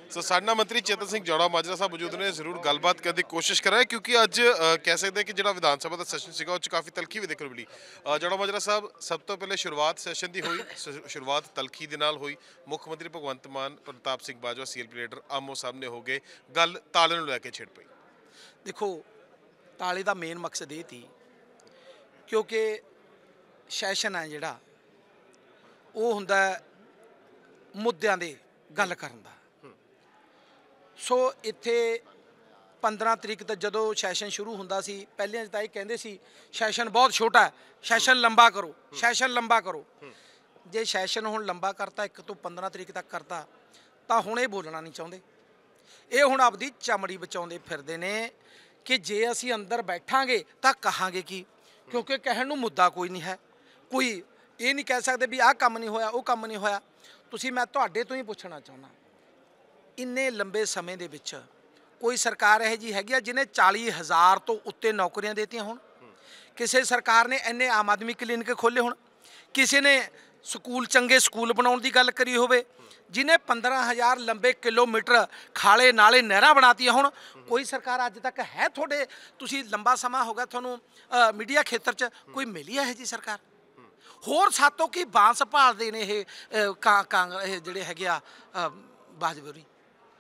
ਸੋ ਸਾਡੇ ਨਾਲ ਮੰਤਰੀ ਚੇਤਨ ਸਿੰਘ ਜੌੜਾ ਮਾਜਰਾ ਸਾਹਿਬ ਮੌਜੂਦ ਨੇ। ਜ਼ਰੂਰ ਗੱਲਬਾਤ ਕਰਨ ਦੀ ਕੋਸ਼ਿਸ਼ ਕਰਾਂਗੇ ਕਿਉਂਕਿ ਅੱਜ ਕਹਿ ਸਕਦੇ ਕਿ ਜਿਹੜਾ ਵਿਧਾਨ ਸਭਾ ਦਾ ਸੈਸ਼ਨ ਸੀਗਾ ਉਹ 'ਚ ਕਾਫੀ ਤਲਖੀ ਵੀ ਦੇਖਣ ਨੂੰ ਮਿਲੀ। ਜੌੜਾ ਮਾਜਰਾ ਸਾਹਿਬ, ਸਭ ਤੋਂ ਪਹਿਲੇ ਸ਼ੁਰੂਆਤ ਸੈਸ਼ਨ ਦੀ ਹੋਈ, ਸ਼ੁਰੂਆਤ ਤਲਖੀ ਦੇ ਨਾਲ ਹੋਈ। ਮੁੱਖ ਮੰਤਰੀ ਭਗਵੰਤ ਮਾਨ, ਪ੍ਰਤਾਪ ਸਿੰਘ ਬਾਜਵਾ CLP ਲੀਡਰ ਆਮੋ ਸਾਹਮਣੇ ਹੋ ਗਏ, ਗੱਲ ਤਾਲੇ ਨੂੰ ਲੈ ਕੇ ਛਿੜ ਪਈ। देखो ताले का मेन मकसद ये थी क्योंकि सैशन है जिहड़ा वो हुंदा मुद्दों की गल करन दा। सो इत्थे 15 तरीक तक जदों सैशन शुरू हुंदा सी, पहले तो ये कहंदे सी सैशन बहुत छोटा है, सैशन लंबा करो, सैशन लंबा करो। जे सैशन हुण लंबा करता 1 तो 15 तरीक तक करता तो हुण ये बोलना नहीं चाहुंदे। ये हुण आपदी चमड़ी बचाउंदे फिरदे ने कि जे असी अंदर बैठांगे तो कहांगे की, क्योंकि कहण नूं मुद्दा कोई नहीं है। कोई ये नहीं कह सकते भी आह काम नहीं होया, वो काम नहीं होया। तुसीं मैं तुहाडे तो ही पुछना चाहुंदा, इन्ने लंबे समय दे विच कोई सरकार इहो जी हैगी आ जिन्हें 40,000 तो उत्ते नौकरियां देतियां होण? किसी सरकार ने इन्ने आम आदमी क्लीनिक खोले होण? किसी ने स्कूल चंगे स्कूल बनाउण दी गल करी होवे? जिन्हें 15,000 लंबे किलोमीटर खाले नाले नहरां बनातियां होण? कोई सरकार अज तक है थोड़े, तुसीं लंबा समा हो गया थोनों मीडिया खेत्र च कोई मिली है जी सरकार? होर सातों की बांस भालदे ने ये जिहड़े हैगे आ बाजवा होरी।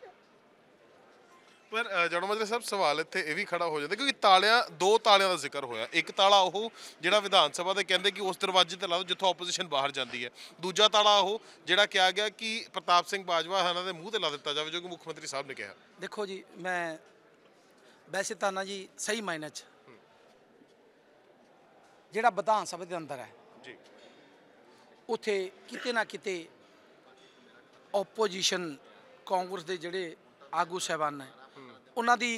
पर जौड़ा माजरा साहब, सवाल इत्थे ये भी खड़ा हो जाता क्योंकि दो तालियां का जिक्र होया। एक ताला वो जिहड़ा विधान सभा दे कहंदे कि उस दरवाजे ते ला दो जिथों ओपोजिशन बाहर जाती है। दूजा ताला वो जिहड़ा कहा गया कि प्रताप सिंह बाजवा इन्हां दे मूँह ते ला दिता जाए, जो कि मुख्यमंत्री साहब ने कहा। देखो जी, मैं वैसे तो ना जी सही मायने च जिहड़ा विधान सभा दे अंदर है जी, उत्थे किते ना किते ओपोजिशन कांग्रेस के जिहड़े आगू साहबान ने उन्हां दी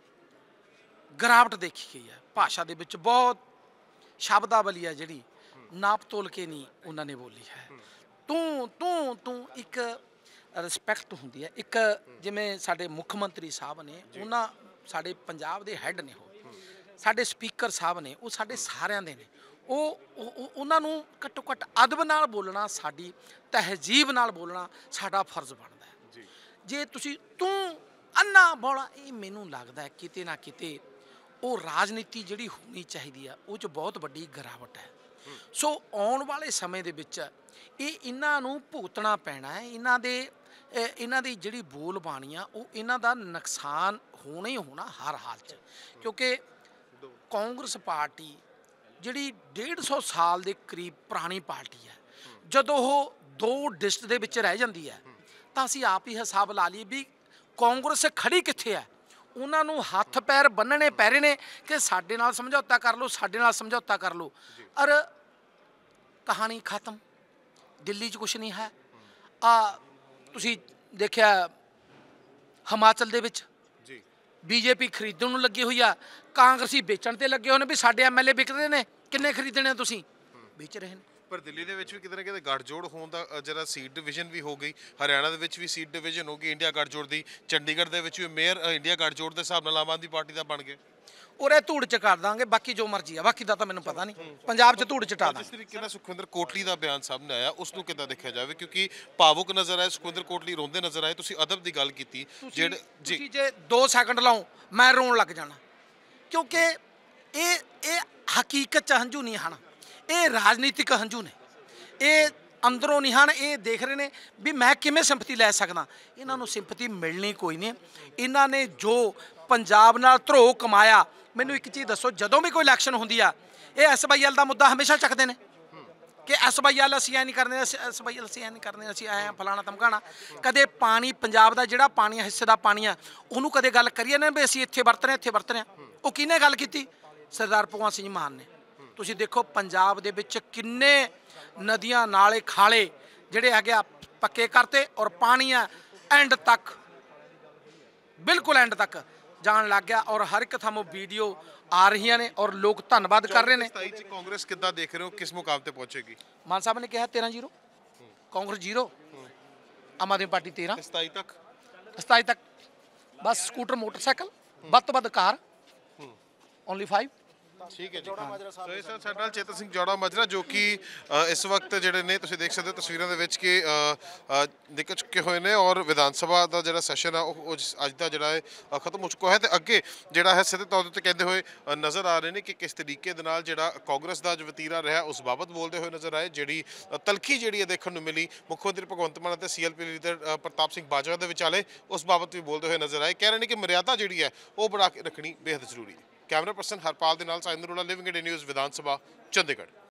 गिरावट देखी गई है। भाषा दे विच बहुत शब्दावली है जिहड़ी नाप तोल के नहीं उन्होंने बोली है। तू तू तू एक रिस्पैक्ट हुंदी है। एक जिवें साडे मुख मंत्री साहब ने, उन्हां साडे पंजाब दे हैड ने, हो साडे स्पीकर साहब ने, वो साडे सारियां दे ने। उन्हां नूं घट्टो घट्ट अदब नाल बोलना, साडी तहजीब नाल बोलना साडा फर्ज बनदा है। जे तुसीं तू अन्ना बौला, ये मैनूं लगदा है किते ना किते वो राजनीति जिहड़ी होनी चाहिदी है वो च बहुत वड्डी गिरावट है। सो आउण वाले समय दे विच ये इन्हां नूं भुगतना पैना है। इन्हां दी जिहड़ी बोल बाणी आ वो इन्हां दा नुकसान होना ही होना हर हाल च, क्योंकि कांग्रेस पार्टी जिहड़ी 150 साल के करीब पुरानी पार्टी है, जदों वो 2 डिस्ट्रिक्ट दे विच रह जांदी है तां असीं आप ही हिसाब ला लईए भी कांग्रेस खड़ी कित्थे है। उन्होंने हथ पैर बन्नने पै रहे ने कि साडे नाल समझौता कर लो, साडे नाल समझौता कर लो। और कहानी खत्म, दिल्ली च कुछ नहीं है। तुसीं देखिया हिमाचल दे विच BJP खरीदण नूं लगी हुई आ, कांग्रेसी बेचण ते लगे होने भी साडे MLA विकदे ने, किन्ने खरीदने तुसीं? बेच रहे हैं। पर दिल्ली दे विच भी किते ना किते गठजोड़ होण दा जरा सीट डिवीजन भी हो गई, हरियाणा दे विच भी सीट डिवीजन हो गई इंडिया गठजोड़ दी, चंडीगढ़ दे विच भी मेयर इंडिया गठजोड़ दे हिसाब नाल आम आदमी पार्टी दा बन गए। उरे धूड़ च कर दांगे, बाकी जो मर्जी है, बाकी दा तां मैनूं पता नहीं। पंजाब च धूड़ चटा जिस तरीके नाल सुखविंदर कोटली दा बयान सामने आया उसनूं किद्दां देखिया जावे, क्योंकि भावुक नज़र आए सुखविंदर कोटली, रोंदे नज़र आए। तुसीं अदब दी गल कीती, जेह्ड़े जी जे 2 सैकंड लाऊं मैं रोण लग जाना, क्योंकि ये हकीकत च हंझू नहीं हन, ये राजनीतिक हंझू ने। ये अंदरों नहीं हैं, ये देख रहे हैं भी मैं किमें सिंपति लै सकदा। इन्हों सिंपति मिलनी कोई नहीं। इन्होंने जो पंजाब नाल धरो कमाया, मैनूं एक चीज़ दसो, जदों भी कोई इलैक्शन होंदी आ ये SYL का मुद्दा हमेशा चकते हैं कि SYL असीं ऐ नहीं करने, SYL असीं ऐ नहीं करने, असीं ऐ फलाना धमकाना। कदे पानी पंजाब का जिहड़ा पानी हिस्से का पानी आ उहनूं कदे गल करिए ना भी असीं इत्थे वरत रहे, इत्थे वरत रहे। वो किहने गल कीती? सरदार भगवंत सिंह मान ने। तुसीं देखो पंजाब दे विच किन्ने नदियां नाले खाले जिहड़े हैगे पक्के करते और पानी एंड तक, बिल्कुल एंड तक जान लग गया। और हर एक थामों वीडियो आ रही ने और लोग धन्नवाद कर रहे हैं। कांग्रेस किद्दां देख रहे हो, किस मुकाम ते पहुंचेगी? मान साहब ने कहा 13-0, कांग्रेस 0, आम आदमी पार्टी 13, 27 तक बस स्कूटर मोटरसाइकिल, ਵੱਧ ਤੋਂ ਵੱਧ कार, ओनली 5। ਠੀਕ ਹੈ ਜੀ ਸੋ ਇਸ ਨਾਲ ਸਾਡੇ ਨਾਲ ਚੇਤਨ ਸਿੰਘ ਜੌੜਾ ਮਾਜਰਾ ਜੋ ਕਿ ਇਸ ਵਕਤ ਜਿਹੜੇ ਨੇ ਤੁਸੀਂ ਦੇਖ ਸਕਦੇ ਹੋ ਤਸਵੀਰਾਂ ਦੇ ਵਿੱਚ ਕਿ ਨਿਕਲ ਚੁੱਕੇ ਹੋਏ ਨੇ ਔਰ ਵਿਧਾਨ ਸਭਾ ਦਾ ਜਿਹੜਾ ਸੈਸ਼ਨ ਆ ਉਹ ਅੱਜ ਦਾ ਜਿਹੜਾ ਹੈ ਖਤਮ ਹੋ ਚੁੱਕਾ ਹੈ ਤੇ ਅੱਗੇ ਜਿਹੜਾ ਹੈ ਸਿੱਧੇ ਤੌਰ ਤੇ ਕਹਿੰਦੇ ਹੋਏ ਨਜ਼ਰ ਆ ਰਹੇ ਨੇ ਕਿ ਕਿਸ ਤਰੀਕੇ ਦੇ ਨਾਲ ਜਿਹੜਾ ਕਾਂਗਰਸ ਦਾ ਜੋ ਵਤੀਰਾ ਰਿਹਾ ਉਸ ਬਾਬਤ ਬੋਲਦੇ ਹੋਏ ਨਜ਼ਰ ਆਏ। ਜਿਹੜੀ ਤਲਖੀ ਜਿਹੜੀ ਹੈ ਦੇਖਣ ਨੂੰ ਮਿਲੀ ਮੁੱਖ ਮੰਤਰੀ ਭਗਵੰਤ ਮਾਨ ਅਤੇ ਸੀਐਲਪੀ ਲੀਡਰ ਪ੍ਰਤਾਪ ਸਿੰਘ ਬਾਜਵਾ ਦੇ ਵਿਚਾਲੇ ਉਸ ਬਾਬਤ ਵੀ ਬੋਲਦੇ ਹੋਏ ਨਜ਼ਰ ਆਏ। ਕਹਿ ਰਹੇ ਨੇ ਕਿ ਮਰਿਆਦਾ ਜਿਹੜੀ ਹੈ ਉਹ ਬਣਾ ਕੇ ਰੱਖਣੀ ਬੇहद ਜ਼ਰੂਰੀ ਹੈ। ਕੈਮਰਾ ਪਰਸਨ ਹਰਪਾਲ ਦੇ ਨਾਲ ਸਾਇੰਦਰ Arora, living India news, Vidhan Sabha, Chandigarh.